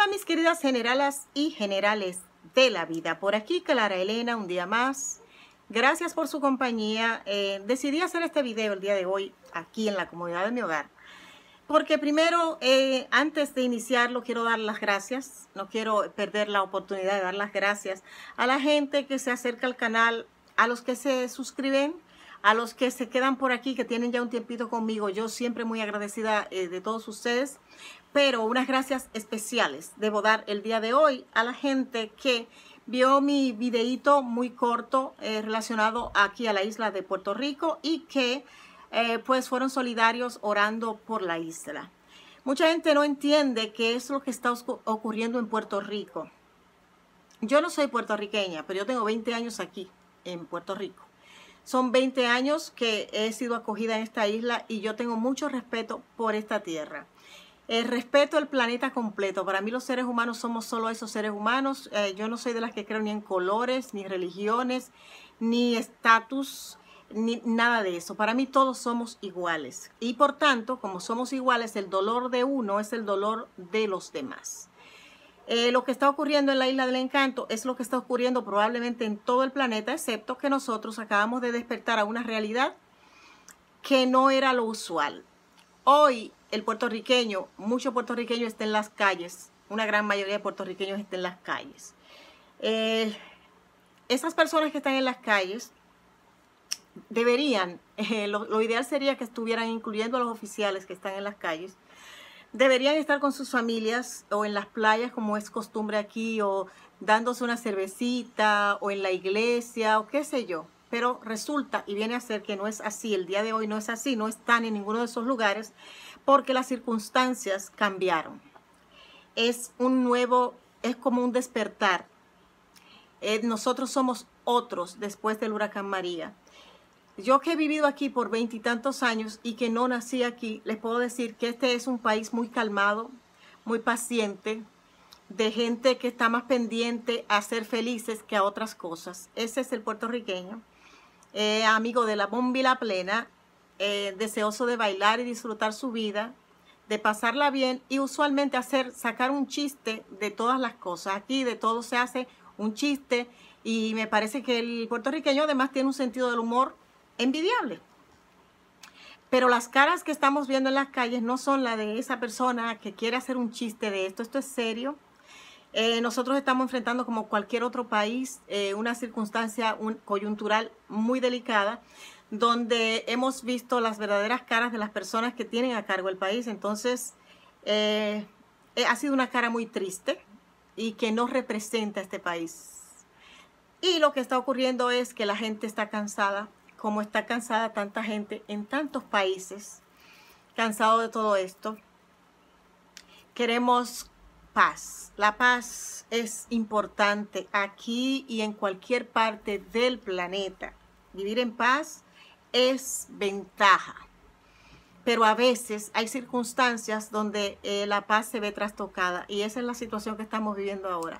Hola mis queridas generalas y generales de la vida, por aquí Clara Elena un día más. Gracias por su compañía. Decidí hacer este video el día de hoy aquí en la comodidad de mi hogar. Porque primero, antes de iniciarlo, quiero dar las gracias. No quiero perder la oportunidad de dar las gracias a la gente que se acerca al canal, a los que se suscriben, a los que se quedan por aquí, que tienen ya un tiempito conmigo. Yo siempre muy agradecida de todos ustedes. Pero unas gracias especiales debo dar el día de hoy a la gente que vio mi videíto muy corto relacionado aquí a la isla de Puerto Rico y que pues fueron solidarios orando por la isla. Mucha gente no entiende qué es lo que está ocurriendo en Puerto Rico. Yo no soy puertorriqueña, pero yo tengo 20 años aquí en Puerto Rico. Son 20 años que he sido acogida en esta isla y yo tengo mucho respeto por esta tierra. Respeto el planeta completo. Para mí los seres humanos somos solo esos seres humanos. Yo no soy de las que creo ni en colores, ni religiones, ni estatus, ni nada de eso. Para mí todos somos iguales. Y por tanto, como somos iguales, el dolor de uno es el dolor de los demás. Lo que está ocurriendo en la Isla del Encanto es lo que está ocurriendo probablemente en todo el planeta, excepto que nosotros acabamos de despertar a una realidad que no era lo usual. Hoy el puertorriqueño, mucho puertorriqueño está en las calles, una gran mayoría de puertorriqueños está en las calles. Esas personas que están en las calles deberían, lo ideal sería que estuvieran incluyendo a los oficiales que están en las calles, deberían estar con sus familias o en las playas como es costumbre aquí o dándose una cervecita o en la iglesia o qué sé yo. Pero resulta y viene a ser que no es así, el día de hoy no es así, no están en ninguno de esos lugares porque las circunstancias cambiaron. Es como un despertar. Nosotros somos otros después del huracán María. Yo que he vivido aquí por 20 y tantos años y que no nací aquí, les puedo decir que este es un país muy calmado, muy paciente, de gente que está más pendiente a ser felices que a otras cosas. Ese es el puertorriqueño. Amigo de la bomba y la plena, deseoso de bailar y disfrutar su vida, de pasarla bien y usualmente sacar un chiste de todas las cosas. Aquí de todo se hace un chiste y me parece que el puertorriqueño además tiene un sentido del humor envidiable. Pero las caras que estamos viendo en las calles no son la de esa persona que quiere hacer un chiste de esto. Esto es serio. Nosotros estamos enfrentando como cualquier otro país una circunstancia coyuntural muy delicada donde hemos visto las verdaderas caras de las personas que tienen a cargo el país. Entonces ha sido una cara muy triste y que no representa a este país. Y lo que está ocurriendo es que la gente está cansada, como está cansada tanta gente en tantos países, cansado de todo esto. Queremos paz. La paz es importante aquí y en cualquier parte del planeta. Vivir en paz es ventaja. Pero a veces hay circunstancias donde la paz se ve trastocada y esa es la situación que estamos viviendo ahora.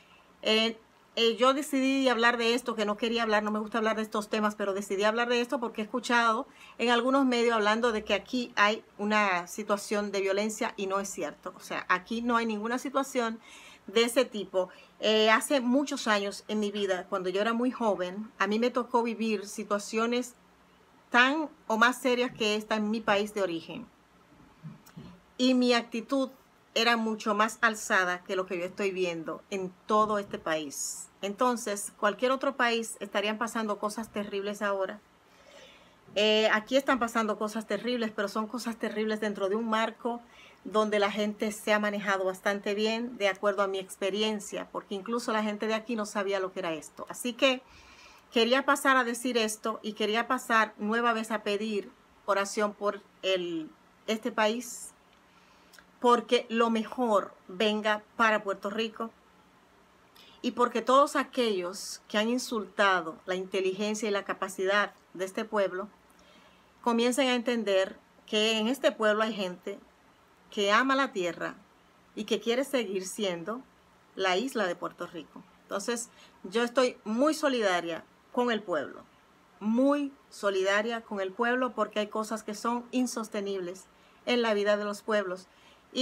Yo decidí hablar de esto, que no quería hablar, no me gusta hablar de estos temas, pero decidí hablar de esto porque he escuchado en algunos medios hablando de que aquí hay una situación de violencia y no es cierto. O sea, aquí no hay ninguna situación de ese tipo. Hace muchos años en mi vida, cuando yo era muy joven, a mí me tocó vivir situaciones tan o más serias que esta en mi país de origen. Y mi actitud era mucho más alzada que lo que yo estoy viendo en todo este país. Entonces, cualquier otro país estarían pasando cosas terribles ahora. Aquí están pasando cosas terribles, pero son cosas terribles dentro de un marco donde la gente se ha manejado bastante bien, de acuerdo a mi experiencia, porque incluso la gente de aquí no sabía lo que era esto. Así que quería pasar a decir esto y quería pasar nueva vez a pedir oración por este país, porque lo mejor venga para Puerto Rico y porque todos aquellos que han insultado la inteligencia y la capacidad de este pueblo comiencen a entender que en este pueblo hay gente que ama la tierra y que quiere seguir siendo la isla de Puerto Rico. Entonces, yo estoy muy solidaria con el pueblo, muy solidaria con el pueblo porque hay cosas que son insostenibles en la vida de los pueblos. Y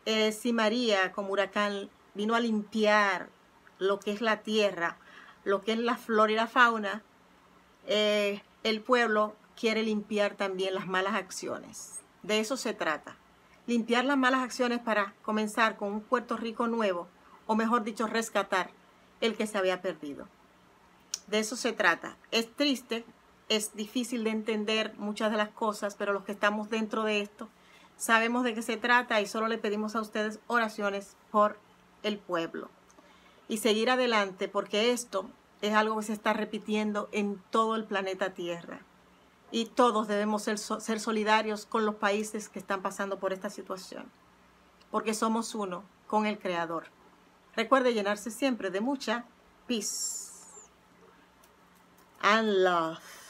si María como huracán vino a limpiar lo que es la tierra, lo que es la flora y la fauna, el pueblo quiere limpiar también las malas acciones. De eso se trata. Limpiar las malas acciones para comenzar con un Puerto Rico nuevo, o mejor dicho, rescatar el que se había perdido. De eso se trata. Es triste, es difícil de entender muchas de las cosas, pero los que estamos dentro de esto sabemos de qué se trata y solo le pedimos a ustedes oraciones por el pueblo. Y seguir adelante, porque esto es algo que se está repitiendo en todo el planeta Tierra. Y todos debemos ser solidarios con los países que están pasando por esta situación, porque somos uno con el Creador. Recuerde llenarse siempre de mucha peace and love.